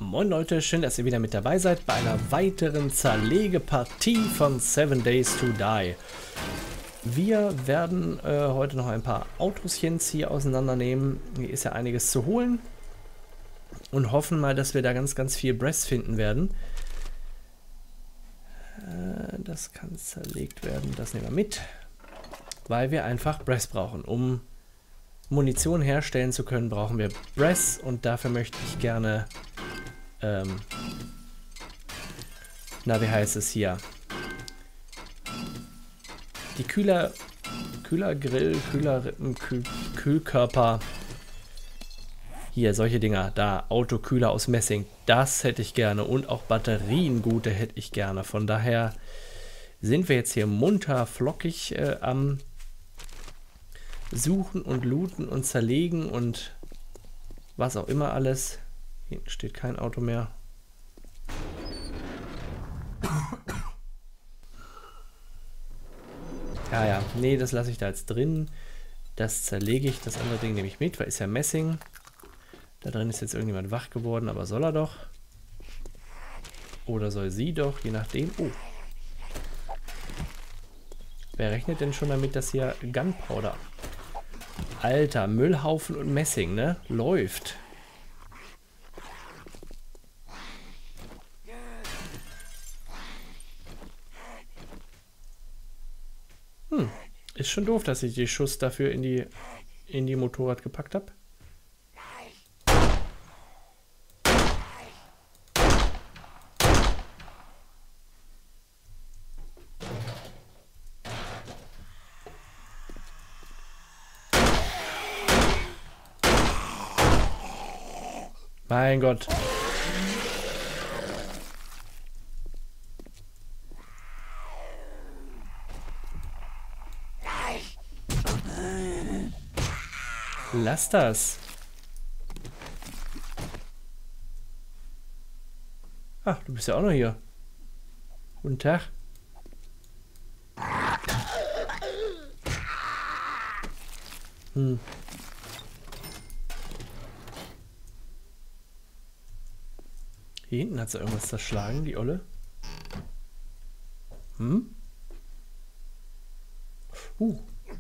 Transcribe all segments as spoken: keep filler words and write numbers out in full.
Moin Leute, schön, dass ihr wieder mit dabei seid bei einer weiteren Zerlegepartie von Seven Days to Die. Wir werden äh, heute noch ein paar Autoschens hier auseinandernehmen. Hier ist ja einiges zu holen. Und hoffen mal, dass wir da ganz, ganz viel Brass finden werden. Äh, das kann zerlegt werden, das nehmen wir mit. Weil wir einfach Brass brauchen. Um Munition herstellen zu können, brauchen wir Brass. Und dafür möchte ich gerne... Ähm, na, wie heißt es hier? Die Kühler... Kühlergrill, Kühlerrippen, Kühl, Kühlkörper... Hier, solche Dinger, da, Autokühler aus Messing, das hätte ich gerne. Und auch Batterien, gute hätte ich gerne. Von daher sind wir jetzt hier munter, flockig äh, am Suchen und Looten und Zerlegen und was auch immer alles. Hinten steht kein Auto mehr. Ja, ja, nee, das lasse ich da jetzt drin. Das zerlege ich, das andere Ding nehme ich mit, weil ist ja Messing. Da drin ist jetzt irgendjemand wach geworden, aber soll er doch? Oder soll sie doch, je nachdem. Oh. Wer rechnet denn schon damit, dass hier Gunpowder... Alter, Müllhaufen und Messing, ne? Läuft. Hm. Ist schon doof, dass ich die Schuss dafür in die, in die Motorrad gepackt habe. Mein Gott. Lass das. Ach, du bist ja auch noch hier. Guten Tag. Hm. Hier hinten hat sie irgendwas zerschlagen, die Olle. Hm? Uh.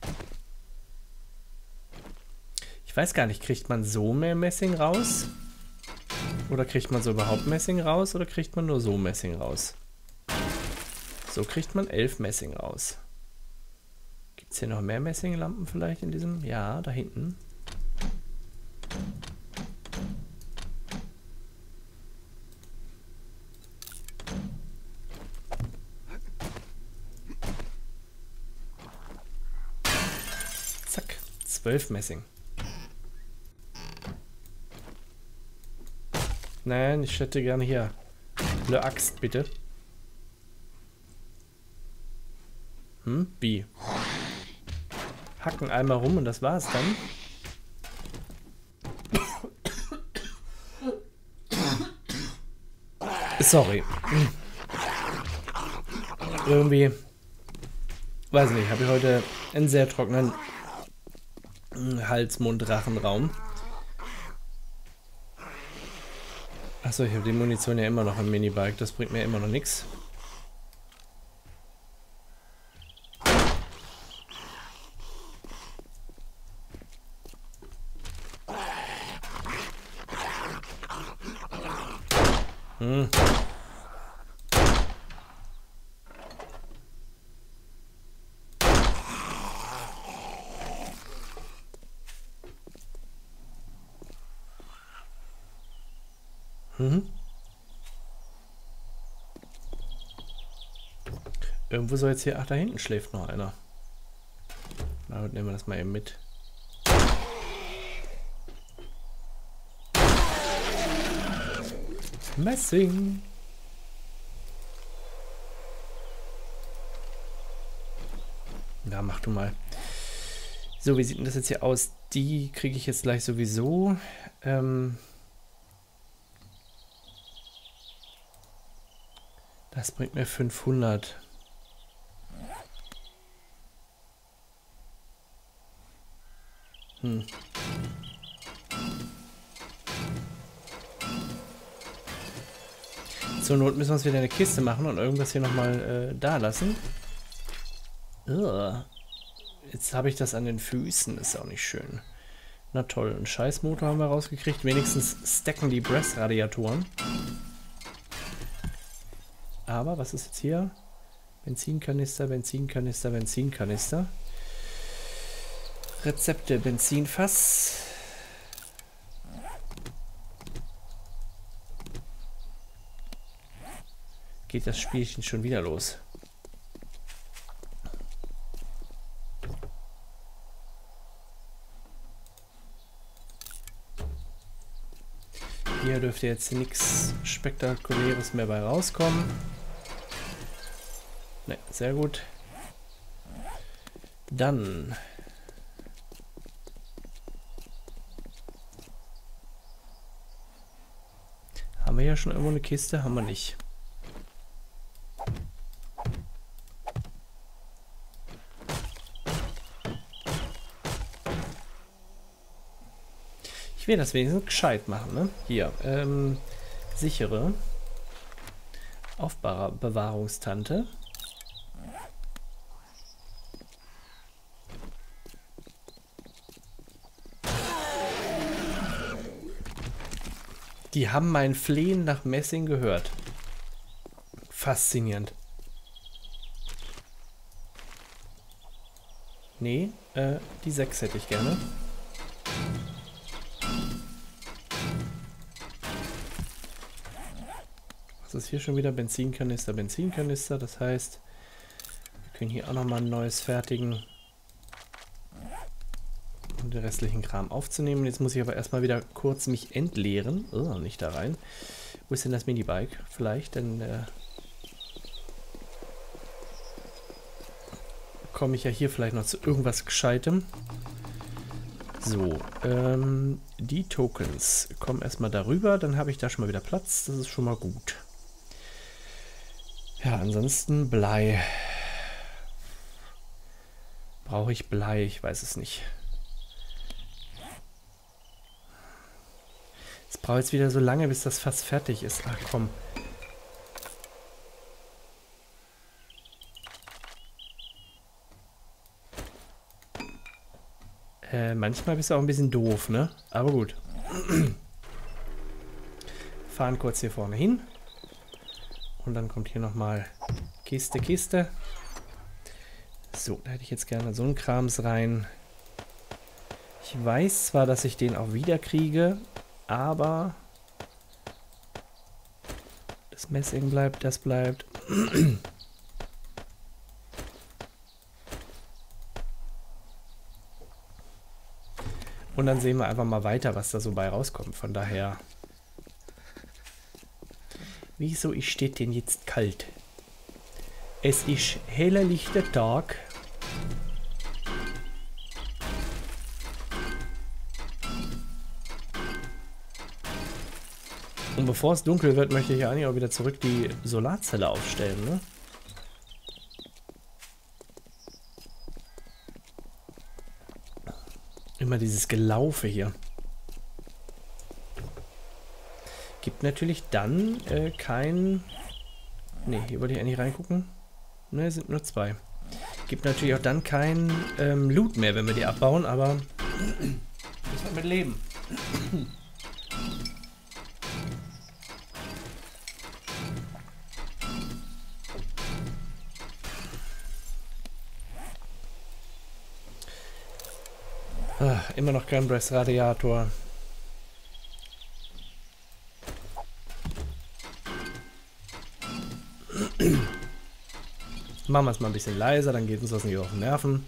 Ich weiß gar nicht, kriegt man so mehr Messing raus? Oder kriegt man so überhaupt Messing raus? Oder kriegt man nur so Messing raus? So kriegt man elf Messing raus. Gibt es hier noch mehr Messinglampen vielleicht in diesem? Ja, da hinten. Zack, zwölf Messing. Nein, ich hätte gerne hier eine Axt, bitte. Hm, wie? Hacken einmal rum und das war's dann. Sorry. Irgendwie, weiß nicht, habe ich heute einen sehr trockenen Hals-Mund-Rachenraum. Achso, ich habe die Munition ja immer noch im Minibike, das bringt mir immer noch nichts. Hm. Mhm. Irgendwo soll jetzt hier... Ach, da hinten schläft noch einer. Na gut, nehmen wir das mal eben mit. Messing. Ja, mach du mal. So, wie sieht denn das jetzt hier aus? Die kriege ich jetzt gleich sowieso. Ähm... Das bringt mir fünfhundert. Hm. Zur Not müssen wir uns wieder eine Kiste machen und irgendwas hier nochmal äh, da lassen. Ugh. Jetzt habe ich das an den Füßen. Ist auch nicht schön. Na toll, einen Scheißmotor haben wir rausgekriegt. Wenigstens stacken die Brass-Radiatoren. Aber was ist jetzt hier? Benzinkanister, Benzinkanister, Benzinkanister. Rezepte, Benzinfass. Geht das Spielchen schon wieder los. Hier dürfte jetzt nichts Spektakuläres mehr bei rauskommen. Ne, sehr gut. Dann haben wir ja schon irgendwo eine Kiste, haben wir nicht. Ich will das wenigstens gescheit machen, ne? Hier, ähm, sichere Aufbewahrungstante. Die haben mein Flehen nach Messing gehört. Faszinierend. Nee, äh, die sechs hätte ich gerne. Was ist hier schon wieder? Benzinkanister, Benzinkanister. Das heißt, wir können hier auch nochmal ein neues fertigen. Um den restlichen Kram aufzunehmen. Jetzt muss ich aber erstmal wieder kurz mich entleeren. Oh, nicht da rein. Wo ist denn das Minibike? Vielleicht, dann äh, komme ich ja hier vielleicht noch zu irgendwas Gescheitem. So, ähm, die Tokens kommen erstmal darüber. Dann habe ich da schon mal wieder Platz. Das ist schon mal gut. Ja, ansonsten Blei. Brauche ich Blei? Ich weiß es nicht. Es braucht jetzt wieder so lange, bis das fast fertig ist. Ach komm. Äh, manchmal bist du auch ein bisschen doof, ne? Aber gut. Fahren kurz hier vorne hin. Und dann kommt hier nochmal Kiste, Kiste. So, da hätte ich jetzt gerne so einen Krams rein. Ich weiß zwar, dass ich den auch wieder kriege, aber das Messing bleibt, das bleibt. Und dann sehen wir einfach mal weiter, was da so bei rauskommt. Von daher... Wieso ist es denn jetzt kalt? Es ist heller, lichter Tag. Und bevor es dunkel wird, möchte ich ja eigentlich auch wieder zurück die Solarzelle aufstellen, ne? Immer dieses Gelaufe hier. Gibt natürlich dann äh, kein... Ne, hier wollte ich eigentlich reingucken. Ne, sind nur zwei. Gibt natürlich auch dann kein ähm, Loot mehr, wenn wir die abbauen, aber müssen wir mit leben. Ah, immer noch kein Brass-Radiator. Machen wir es mal ein bisschen leiser, dann geht uns das nicht auf den Nerven.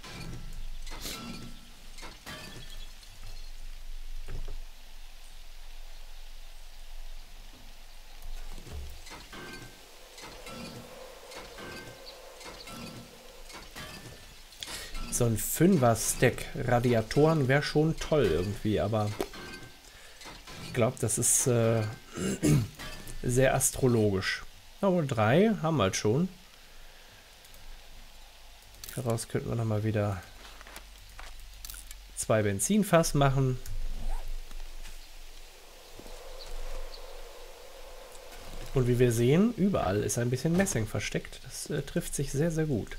So ein Fünfer-Stack Radiatoren wäre schon toll irgendwie, aber ich glaube, das ist äh, sehr astrologisch. Aber drei haben wir halt schon. Daraus könnten wir nochmal wieder zwei Benzinfass machen. Und wie wir sehen, überall ist ein bisschen Messing versteckt. Das äh, trifft sich sehr, sehr gut.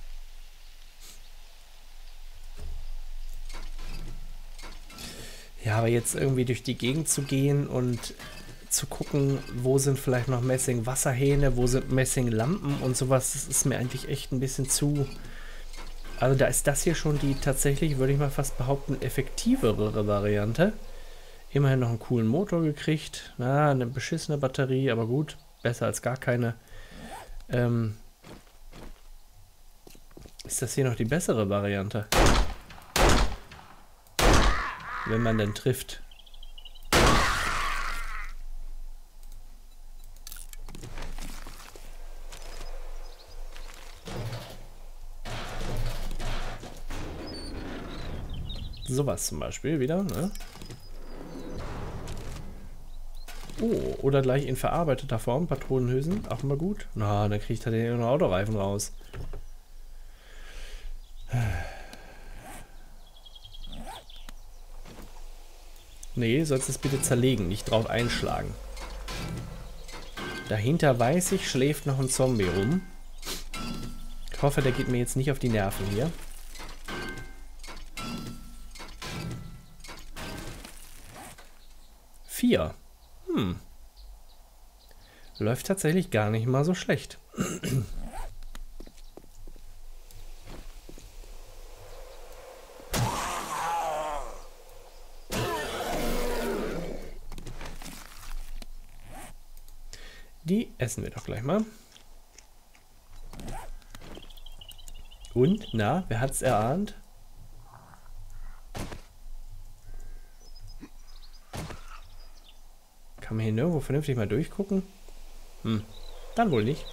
Ja, aber jetzt irgendwie durch die Gegend zu gehen und zu gucken, wo sind vielleicht noch Messing-Wasserhähne, wo sind Messing-Lampen und sowas, das ist mir eigentlich echt ein bisschen zu... Also da ist das hier schon die tatsächlich, würde ich mal fast behaupten, effektivere Variante. Immerhin noch einen coolen Motor gekriegt. Na, eine beschissene Batterie, aber gut. Besser als gar keine. Ähm, ist das hier noch die bessere Variante? Wenn man denn trifft. Sowas zum Beispiel wieder, ne? Oh, oder gleich in verarbeiteter Form, Patronenhülsen, auch immer gut. Na, dann kriegt er den Autoreifen raus. Nee, sollst es bitte zerlegen, nicht drauf einschlagen. Dahinter weiß ich, schläft noch ein Zombie rum. Ich hoffe, der geht mir jetzt nicht auf die Nerven hier. Vier. Hm. Läuft tatsächlich gar nicht mal so schlecht. Die essen wir doch gleich mal. Und, na, wer hat's erahnt? Kann man hier nirgendwo vernünftig mal durchgucken? Hm, dann wohl nicht.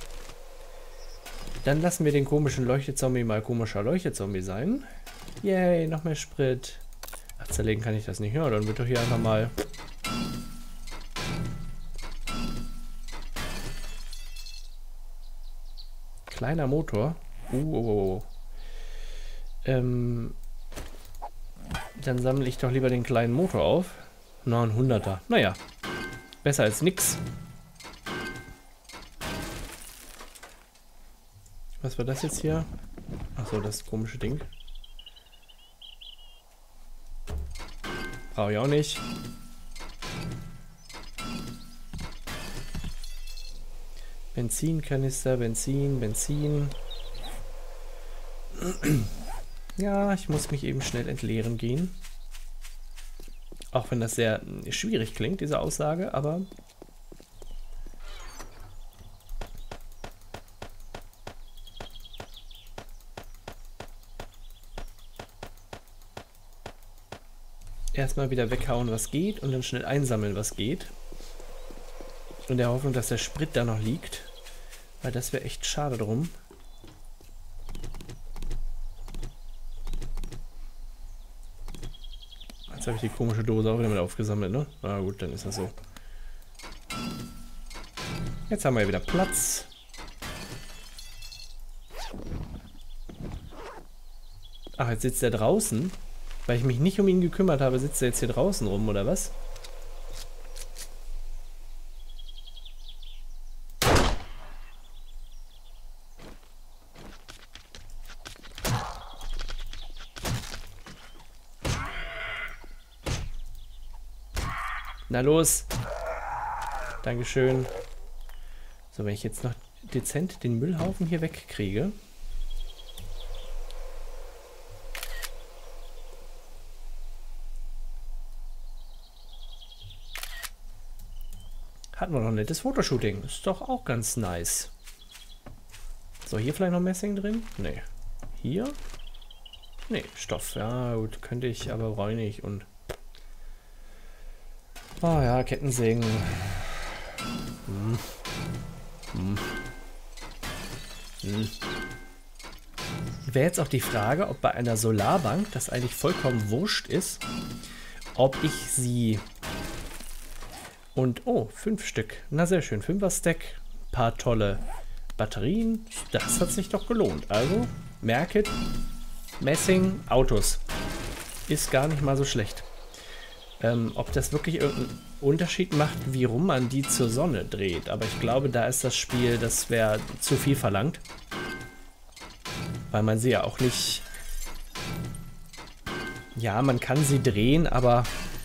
Dann lassen wir den komischen Leuchtezombie mal komischer Leuchtezombie sein. Yay, noch mehr Sprit. Ach, zerlegen kann ich das nicht. Ja, dann wird doch hier einfach mal... Kleiner Motor. Uh, oh, oh. Ähm, dann sammle ich doch lieber den kleinen Motor auf. Na, ein Hunderter. Naja, besser als nix. Was war das jetzt hier? Achso, das komische Ding. Brauche ich auch nicht. Benzinkanister, Benzin, Benzin. Ja, ich muss mich eben schnell entleeren gehen. Auch wenn das sehr schwierig klingt, diese Aussage, aber... Erstmal wieder weghauen, was geht, und dann schnell einsammeln, was geht. In der Hoffnung, dass der Sprit da noch liegt. Weil das wäre echt schade drum. Jetzt habe ich die komische Dose auch wieder mit aufgesammelt, ne? Na gut, dann ist das so. Jetzt haben wir ja wieder Platz. Ach, jetzt sitzt er draußen. Weil ich mich nicht um ihn gekümmert habe, sitzt er jetzt hier draußen rum, oder was? Na los. Dankeschön. So, wenn ich jetzt noch dezent den Müllhaufen hier wegkriege. Hatten wir noch ein nettes Fotoshooting. Ist doch auch ganz nice. So, hier vielleicht noch Messing drin? Nee. Hier? Nee, Stoff. Ja, gut, könnte ich, aber brauche ich nicht. Und oh ja, Kettensägen. Hm. Hm. Hm. Wäre jetzt auch die Frage, ob bei einer Solarbank das eigentlich vollkommen wurscht ist, ob ich sie... Und, oh, fünf Stück. Na, sehr schön. Fünfer-Stack. Ein paar tolle Batterien. Das hat sich doch gelohnt. Also, merket, Messing, Autos. Ist gar nicht mal so schlecht. ähm, ob das wirklich irgendeinen Unterschied macht, wie rum man die zur Sonne dreht. Aber ich glaube, da ist das Spiel, das wäre zu viel verlangt. Weil man sie ja auch nicht... Ja, man kann sie drehen, aber...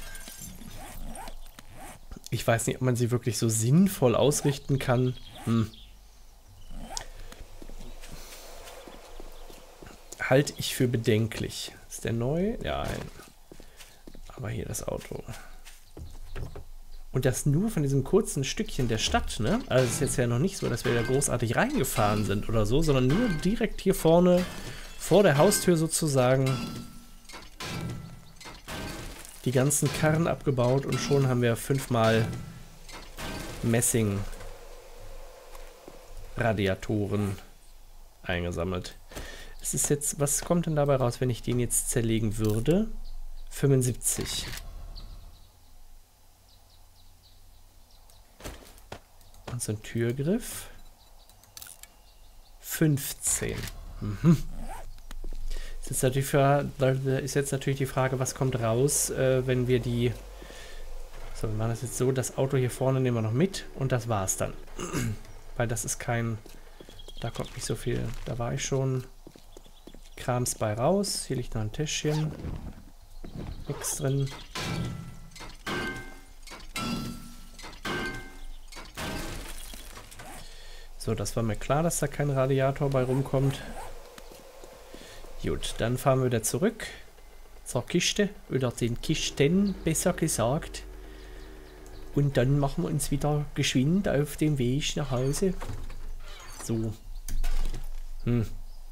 Ich weiß nicht, ob man sie wirklich so sinnvoll ausrichten kann. Hm. Halte ich für bedenklich. Ist der neu? Ja, aber hier das Auto. Und das nur von diesem kurzen Stückchen der Stadt, ne? Also es ist jetzt ja noch nicht so, dass wir da großartig reingefahren sind oder so, sondern nur direkt hier vorne vor der Haustür sozusagen die ganzen Karren abgebaut und schon haben wir fünfmal Messing-Radiatoren eingesammelt. Es ist jetzt, was kommt denn dabei raus, wenn ich den jetzt zerlegen würde? fünfundsiebzig. Und so ein Türgriff. fünfzehn. Mhm. Ist jetzt natürlich, für, ist jetzt natürlich die Frage, was kommt raus, äh, wenn wir die... So, wir machen das jetzt so, das Auto hier vorne nehmen wir noch mit und das war's dann. Weil das ist kein... Da kommt nicht so viel. Da war ich schon... Krams bei raus. Hier liegt noch ein Täschchen. Nix drin. So, das war mir klar, dass da kein Radiator bei rumkommt. Gut, dann fahren wir wieder zurück zur Kiste, oder den Kisten, besser gesagt. Und dann machen wir uns wieder geschwind auf den Weg nach Hause. So. Hm.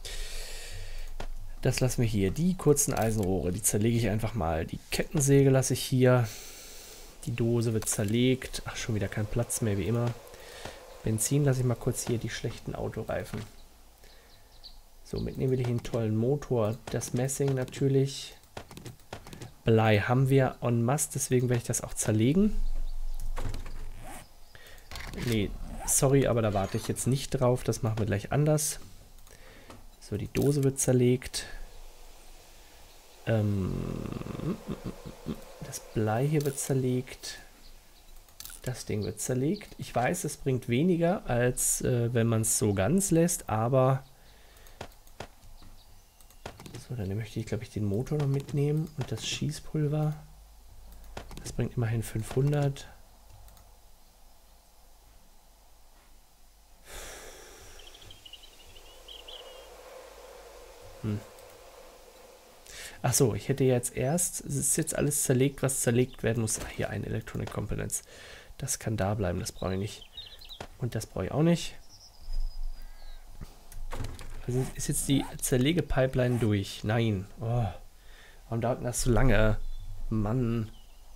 Das lassen wir hier. Die kurzen Eisenrohre, die zerlege ich einfach mal. Die Kettensäge lasse ich hier. Die Dose wird zerlegt. Ach, schon wieder kein Platz mehr, wie immer. Benzin lasse ich mal kurz hier, die schlechten Autoreifen. So, mitnehmen wir hier einen tollen Motor. Das Messing natürlich. Blei haben wir en masse, deswegen werde ich das auch zerlegen. Nee, sorry, aber da warte ich jetzt nicht drauf. Das machen wir gleich anders. So, die Dose wird zerlegt. Ähm, das Blei hier wird zerlegt. Das Ding wird zerlegt. Ich weiß, es bringt weniger, als äh, wenn man es so ganz lässt, aber... So, dann möchte ich, glaube ich, den Motor noch mitnehmen und das Schießpulver. Das bringt immerhin fünfhundert. Hm. Ach so, ich hätte jetzt erst, es ist jetzt alles zerlegt, was zerlegt werden muss. Ach, hier ein Electronic Components. Das kann da bleiben, das brauche ich nicht. Und das brauche ich auch nicht. Also ist jetzt die Zerlegepipeline durch? Nein. Oh, warum dauert das so lange? Mann.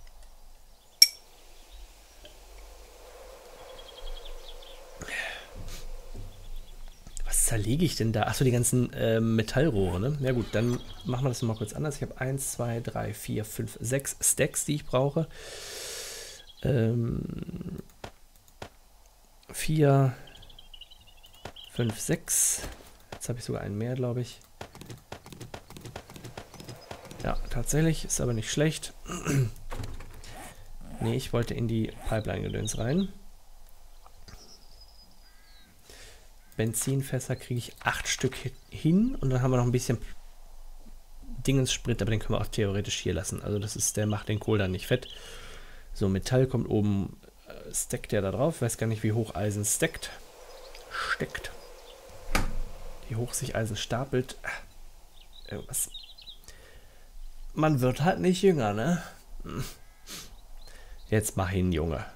Was zerlege ich denn da? Achso, die ganzen äh, Metallrohre, ne? Ja gut, dann machen wir das mal kurz anders. Ich habe eins, zwei, drei, vier, fünf, sechs Stacks, die ich brauche. Ähm, vier, fünf, sechs. Jetzt habe ich sogar einen mehr, glaube ich. Ja, tatsächlich. Ist aber nicht schlecht. Nee, ich wollte in die Pipeline-Gedöns rein. Benzinfässer kriege ich acht Stück hin. Und dann haben wir noch ein bisschen Dingenssprit, aber den können wir auch theoretisch hier lassen. Also das ist, der macht den Kohl dann nicht fett. So, Metall kommt oben, äh, stackt der da drauf. Ich weiß gar nicht, wie hoch Eisen stackt. Steckt. Wie hoch sich Eisen stapelt. Irgendwas. Man wird halt nicht jünger, ne? Jetzt mach hin, Junge.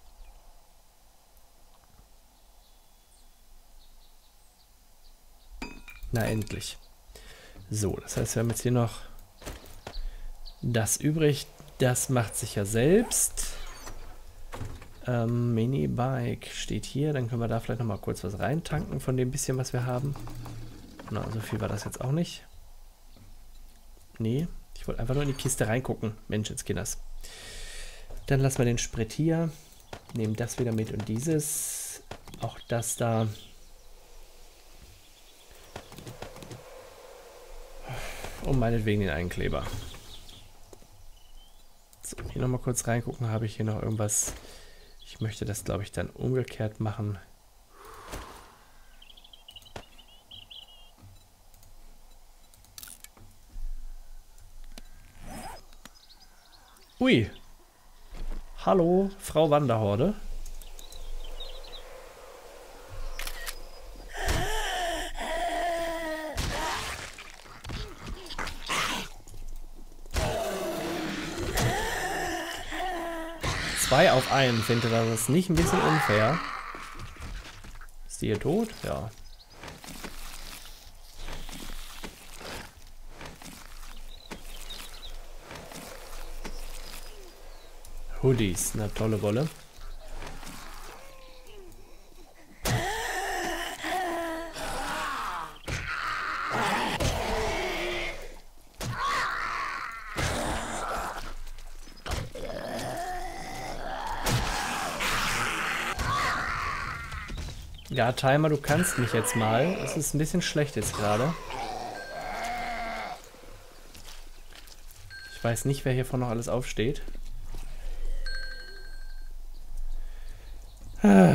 Na, endlich. So, das heißt, wir haben jetzt hier noch das übrig. Das macht sich ja selbst. Ähm, Mini-Bike steht hier. Dann können wir da vielleicht noch mal kurz was reintanken von dem bisschen, was wir haben. Na, so viel war das jetzt auch nicht. Nee, ich wollte einfach nur in die Kiste reingucken. Mensch, jetzt geht das. Dann lassen wir den Sprit hier. Nehmen das wieder mit und dieses. Auch das da. Und meinetwegen den Einkleber. So. Hier nochmal kurz reingucken, habe ich hier noch irgendwas. Ich möchte das, glaube ich, dann umgekehrt machen. Ui. Hallo, Frau Wanderhorde. Zwei auf einen, finde ich das nicht ein bisschen unfair. Ist die hier tot? Ja. Hoodies, eine tolle Wolle. Ja, Timer, du kannst mich jetzt mal. Es ist ein bisschen schlecht jetzt gerade. Ich weiß nicht, wer hiervon noch alles aufsteht. Ah.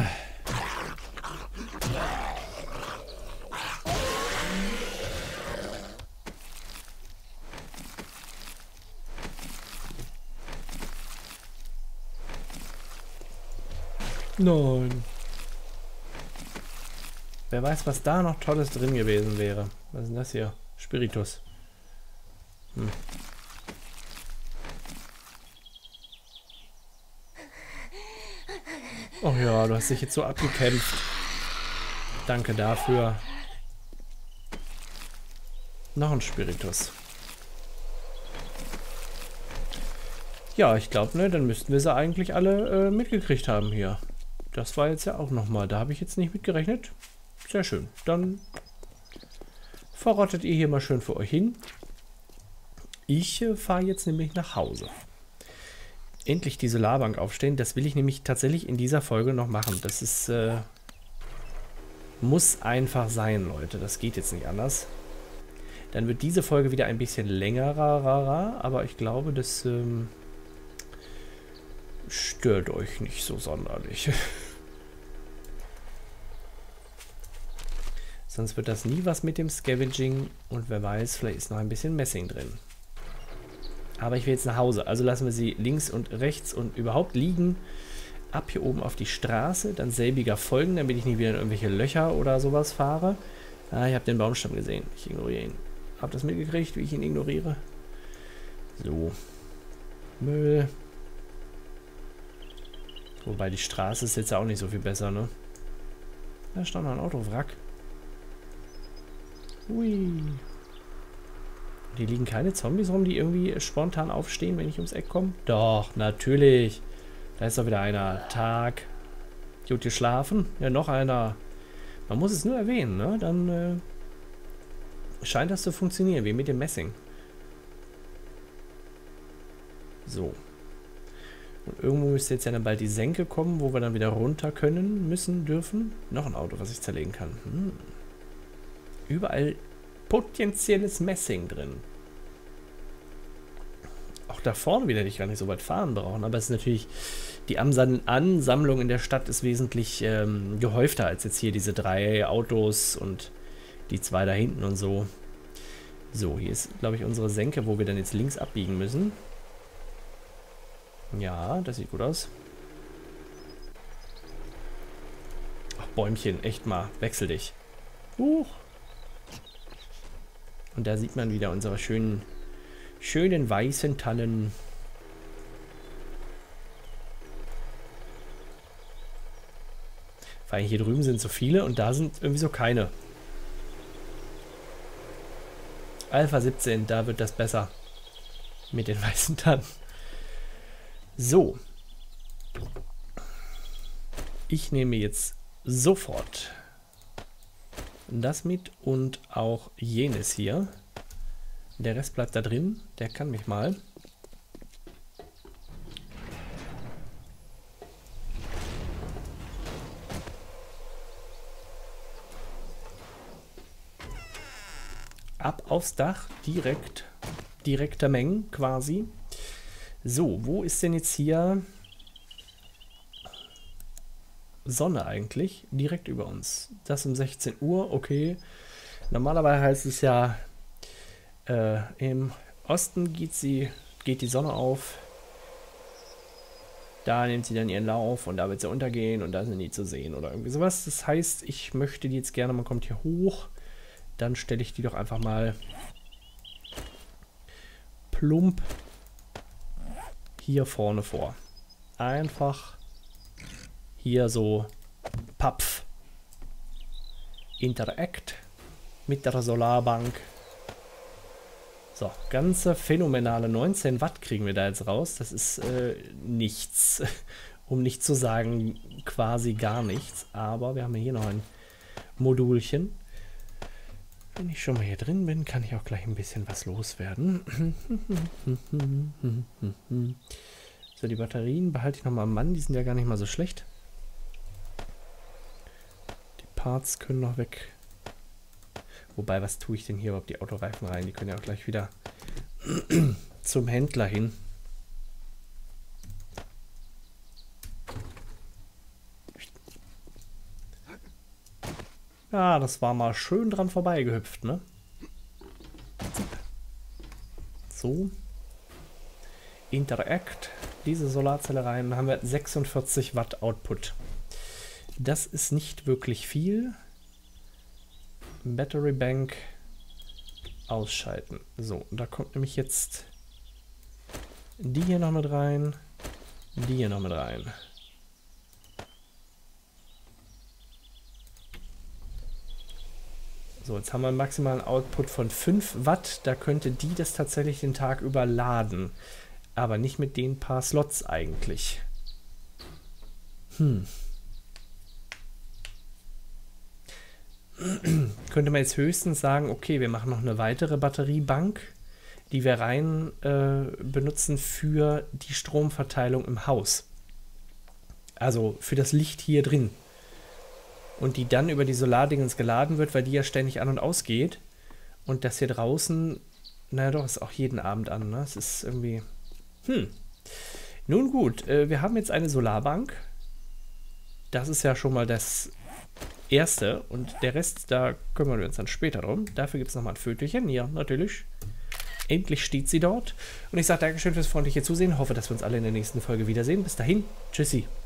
Nein. Wer weiß, was da noch Tolles drin gewesen wäre. Was ist denn das hier? Spiritus. Hm. Oh ja, du hast dich jetzt so abgekämpft. Danke dafür. Noch ein Spiritus. Ja, ich glaube, ne, dann müssten wir sie eigentlich alle äh, mitgekriegt haben hier. Das war jetzt ja auch nochmal. Da habe ich jetzt nicht mitgerechnet. Sehr schön. Dann verrottet ihr hier mal schön für euch hin. Ich äh, fahre jetzt nämlich nach Hause. Endlich die Solarbank aufstellen. Das will ich nämlich tatsächlich in dieser Folge noch machen. Das ist, äh, muss einfach sein, Leute. Das geht jetzt nicht anders. Dann wird diese Folge wieder ein bisschen länger, aber ich glaube, das ähm, stört euch nicht so sonderlich. Sonst wird das nie was mit dem Scavenging und wer weiß, vielleicht ist noch ein bisschen Messing drin. Aber ich will jetzt nach Hause, also lassen wir sie links und rechts und überhaupt liegen. Ab hier oben auf die Straße, dann selbiger folgen, damit ich nicht wieder in irgendwelche Löcher oder sowas fahre. Ah, ich habe den Baumstamm gesehen, ich ignoriere ihn. Habt ihr das mitgekriegt, wie ich ihn ignoriere? So. Müll. Wobei die Straße ist jetzt auch nicht so viel besser, ne? Da stand noch ein Autowrack. Hui. Hier liegen keine Zombies rum, die irgendwie spontan aufstehen, wenn ich ums Eck komme? Doch, natürlich. Da ist doch wieder einer. Tag. Gut geschlafen? Ja, noch einer. Man muss es nur erwähnen, ne? Dann äh, scheint das zu funktionieren, wie mit dem Messing. So. Und irgendwo müsste jetzt ja dann bald die Senke kommen, wo wir dann wieder runter können, müssen, dürfen. Noch ein Auto, was ich zerlegen kann. Hm. Überall potenzielles Messing drin. Auch da vorne wieder hätte ich gar nicht so weit fahren brauchen, aber es ist natürlich, die Ansammlung in der Stadt ist wesentlich ähm, gehäufter als jetzt hier diese drei Autos und die zwei da hinten und so. So, hier ist, glaube ich, unsere Senke, wo wir dann jetzt links abbiegen müssen. Ja, das sieht gut aus. Ach, Bäumchen, echt mal, wechsel dich. Huch. Und da sieht man wieder unsere schönen, schönen weißen Tannen. Weil hier drüben sind so viele und da sind irgendwie so keine. Alpha siebzehn, da wird das besser. Mit den weißen Tannen. So. Ich nehme jetzt sofort das mit und auch jenes hier. Der Rest bleibt da drin. Der kann mich mal. Ab aufs Dach. Direkt. Direkter Mengen quasi. So, wo ist denn jetzt hier Sonne eigentlich? Direkt über uns. Das um sechzehn Uhr, okay. Normalerweise heißt es ja, äh, im Osten geht, sie, geht die Sonne auf. Da nimmt sie dann ihren Lauf und da wird sie untergehen und da sind die zu sehen oder irgendwie sowas. Das heißt, ich möchte die jetzt gerne, man kommt hier hoch. Dann stelle ich die doch einfach mal plump hier vorne vor. Einfach hier so Papf. Interact mit der Solarbank. So, ganze phänomenale neunzehn Watt kriegen wir da jetzt raus. Das ist äh, nichts, um nicht zu sagen quasi gar nichts. Aber wir haben hier noch ein Modulchen. Wenn ich schon mal hier drin bin, kann ich auch gleich ein bisschen was loswerden. So, die Batterien behalte ich nochmal am Mann. Die sind ja gar nicht mal so schlecht. Die Parts können noch weg. Wobei, was tue ich denn hier überhaupt die Autoreifen rein? Die können ja auch gleich wieder zum Händler hin. Ja, das war mal schön dran vorbeigehüpft, ne? So. Interact. Diese Solarzelle rein. Dann haben wir sechsundvierzig Watt Output. Das ist nicht wirklich viel. Battery Bank ausschalten. So, da kommt nämlich jetzt die hier noch mit rein, die hier noch mit rein. So, jetzt haben wir einen maximalen Output von fünf Watt. Da könnte die das tatsächlich den Tag über laden. Aber nicht mit den paar Slots eigentlich. Hm. Könnte man jetzt höchstens sagen, okay, wir machen noch eine weitere Batteriebank, die wir rein äh, benutzen für die Stromverteilung im Haus. Also für das Licht hier drin. Und die dann über die Solardingens geladen wird, weil die ja ständig an und ausgeht. Und das hier draußen, naja doch, ist auch jeden Abend an, ne? Es ist irgendwie, hm. Nun gut, äh, wir haben jetzt eine Solarbank. Das ist ja schon mal das Erste. Und der Rest, da kümmern wir uns dann später drum. Dafür gibt es nochmal ein Vögelchen. Ja, natürlich. Endlich steht sie dort. Und ich sage Dankeschön fürs freundliche Zusehen. Hoffe, dass wir uns alle in der nächsten Folge wiedersehen. Bis dahin. Tschüssi.